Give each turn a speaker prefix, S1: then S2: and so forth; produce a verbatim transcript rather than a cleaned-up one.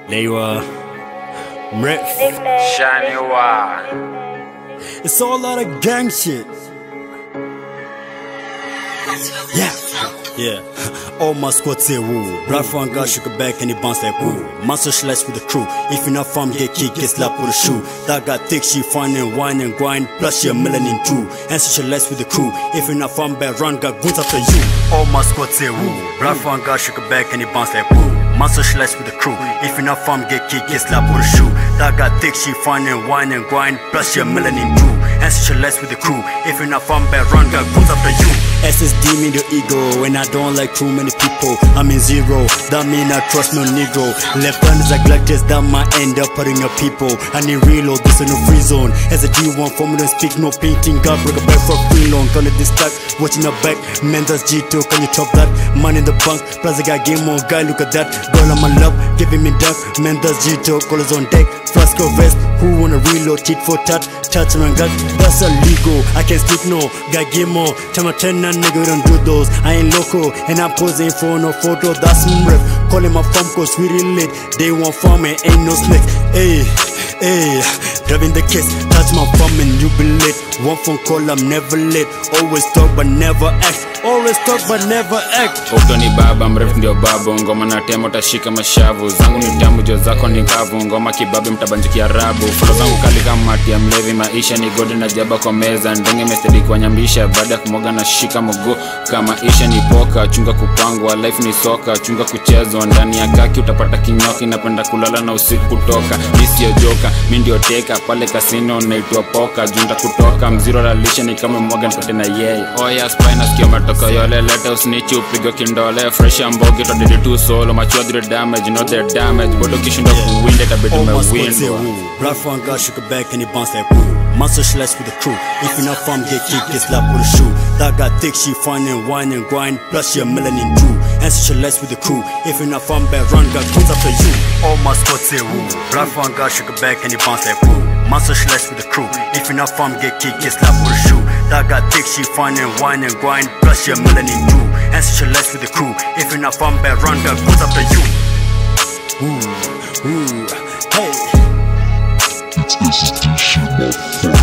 S1: Lewa, Mref,
S2: Shiny Wa.
S1: It's all out of gang shit. Yeah, yeah. All my squad say woo. Black front guy shook a back and he bounce like woo. Man socialize with the crew. If you're not farm, get kicked, get slapped with a shoe. That got thick, she fine and wine and grind. Plus she a melanin too. And socialize with the crew. If you're not farm, bad run, got goons after you. All my squad say woo. Black front guy shook a back and he bounce like woo. Man socialize with the crew. If you're not farm, get kicked, get slapped with a shoe. That got thick, she fine and wine and grind. Plus she a melanin too. And socialize with the crew. If you're not farm, bad run, got goons after you. S S D mean the ego, and I don't like too many people. I'm in zero, that mean I trust no negro. Left handers are gladiators that might end up hurting your people. I need reload, this in a free zone. As a G one for me don't speak no painting. God break a back for free loan. Gonna distract, watching the back. Man that's G two, can you top that? Man in the bank, plus I got game on guy, look at that. Girl on my love, giving me duck. Man that's G two, callers on deck. Flask of vest, who wanna reload, tit for tat. Touch my gut, that's illegal. I can't speak no, got game on. Time I ten and nigga, we don't do those. I ain't local, and I'm posing for no photo. That's some ref. Calling my farm cause we relate. They want farm and ain't no snake. Ayy, ayy, driving the kiss. Touch my farm and you be lit. One phone call, I'm never late. Always talk but never act. Always talk but never act.
S2: Utoni baba mrefu ndio babu. Ngoma na temo tashika mashavu. Zangu ni tamu jo zako ni kavu. Ngoma kibabi mtabanjiki rabu. Flow zangu kali kama mati ya mlevi. Maisha ni godi na jaba kwa meza. Ndenge mestedi kwa nyambisha. Baada ya kumoga na shika mogo. Kama isha ni poka. Chunga kupangwa. Life ni soka. Chunga kuchezwa. Ndani ya kaki utapata kinyoki. Napenda kulala na usiku kutoka. Misi ya joka. Mi ndio teka. Pale kasino naitwa poka. Junta kutoka. Mziro la lisha ni kama mwaga nipate na yeye. Oya spina sikio matoka yole. Leta usnichi upigo kindole. Fresh ambogi todidi tu solo. Machuadri damage. Not their damage. Bodo kishindo kuwinde tabidi mewindwa.
S1: Black front guy shook a back and he bounce like woo. Man socialize with the crew. If you're not farm, get kicked, get slapped with a shoe. That got thick, she fine and wine and grind. Plus she a melanin too. And socialize with the crew. If you're not farm, bad run, got goons after you. All my squad say woo. Black front guy shook a back and he bounce like woo. Man socialize with the crew. If you're not farm, get kicked, get slapped with a shoe. That got thick, she fine and wine and grind. Plus she a melanin too. And socialize with the crew. If you're not farm, bad run, got goons after you. Ooh, ooh, hey.
S3: This is the shit, motherfucker.